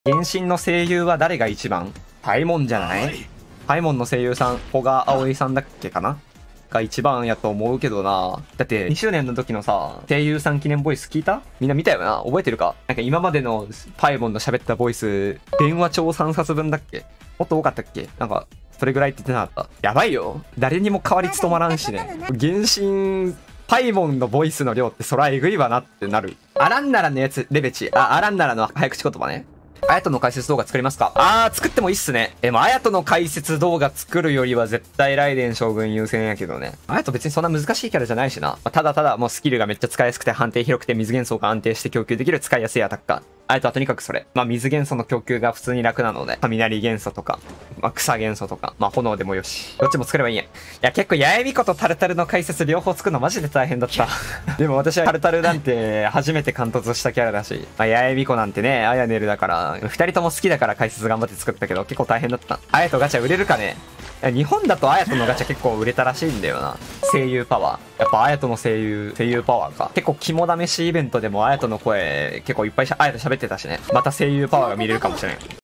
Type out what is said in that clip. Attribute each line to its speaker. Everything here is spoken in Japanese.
Speaker 1: 原神の声優は誰が一番？パイモンじゃない？パイモンの声優さん、古賀葵さんだっけかなが一番やと思うけどな。だって2周年の時のさ、声優さん記念ボイス聞いた？みんな見たよな？覚えてるか？なんか今までのパイモンの喋ったボイス、電話帳3冊分だっけ？もっと多かったっけ？なんか、それぐらいって言ってなかった。やばいよ。誰にも代わり務まらんしね。原神、パイモンのボイスの量ってそらえぐいわなってなる。アランナラのやつ、レベチ。アランナラの早口言葉ね。あやとの解説動画作りますか？作ってもいいっすね。あやとの解説動画作るよりは絶対ライデン将軍優先やけどね。あやと別にそんな難しいキャラじゃないしな。ただただもうスキルがめっちゃ使いやすくて判定広くて水元素が安定して供給できる使いやすいアタッカー。あやとはとにかくそれ。水元素の供給が普通に楽なので、雷元素とか、草元素とか、炎でもよし。どっちも作ればいいんや。いや、結構八重美子とタルタルの解説両方作るのマジで大変だった。でも私はタルタルなんて初めて貫突したキャラだし、八重美子なんてね、アヤネルだから、二人とも好きだから解説頑張って作ったけど、結構大変だった。あやとガチャ売れるかね？日本だとあやとのガチャ結構売れたらしいんだよな。声優パワー。やっぱあやとの声優パワーか。結構肝試しイベントでもあやとの声結構いっぱいあやと喋ってたしね。また声優パワーが見れるかもしれない。